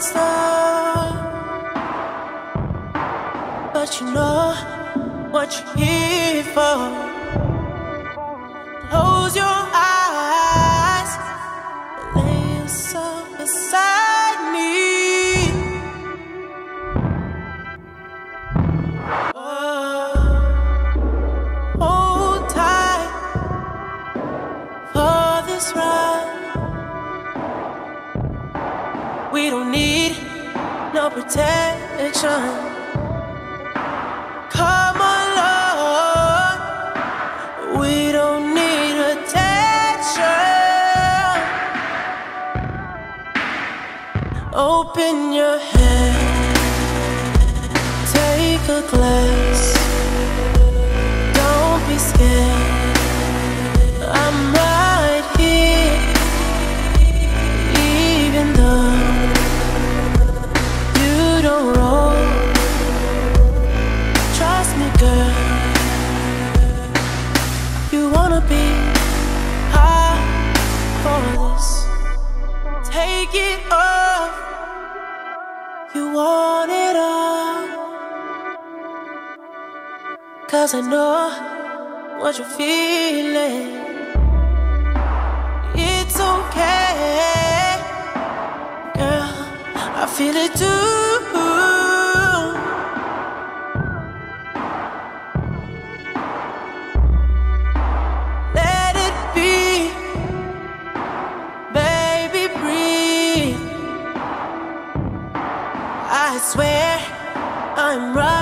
stop, but you know what you're here for. Close your eyes, lay yourself beside me. Hold tight for this ride. We don't need no protection. Come along, we don't need attention. Open your head, take a glass. Don't be scared, I'm right here. Even though you don't roll, trust me girl, you wanna be high for this. Take it off, you want it all, 'cause I know what you're feeling. It's okay, girl, I feel it too. Let it be, baby, breathe. I swear I'm right.